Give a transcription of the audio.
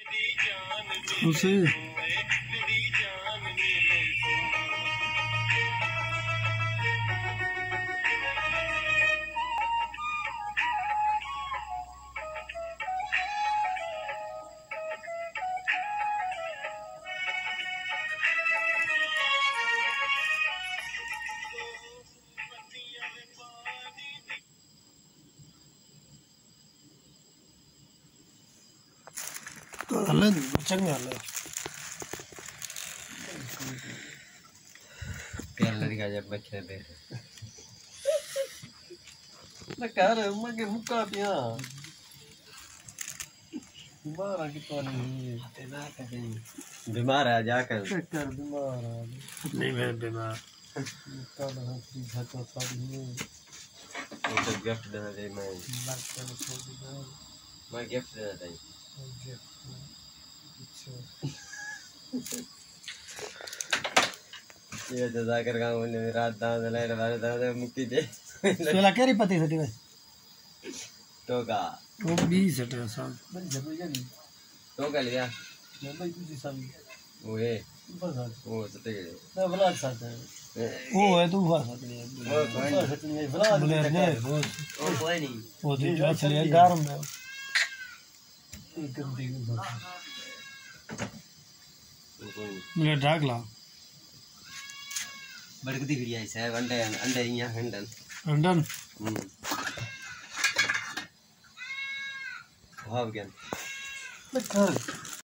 उसे तो हल्ले चंगा हल्ले प्यार लड़का जब बच्चे दे ना कर मगे मुक्का पिया बीमार आ कि तो नहीं बीमार है जाकर कर बीमार आ नहीं मैं बीमार कल हंसी झटो सब नहीं तो गिफ्ट देना चाहिए मैं गिफ्ट देना चाहिए ये तो जाकर गांव में रात दांत लाइट वाले दांत मुक्ति दे सोला केरी पति सटी भाई टोका वो 20 है साहब बन जब जानी टोका लिया मैं भाई तुझे सब वो है बस वो तो ठीक है ना ब्लाड साथ है वो है तू हुआ साथ नहीं वो कोई नहीं साथ नहीं ब्लाड वो कोई नहीं वो तो जो चले गारम में एकदम ठीक है मुझे ढाक ला बड़कती फिर आई साहब अंडे अंडे यहाँ हंडन अंडन भाव ज्ञान बस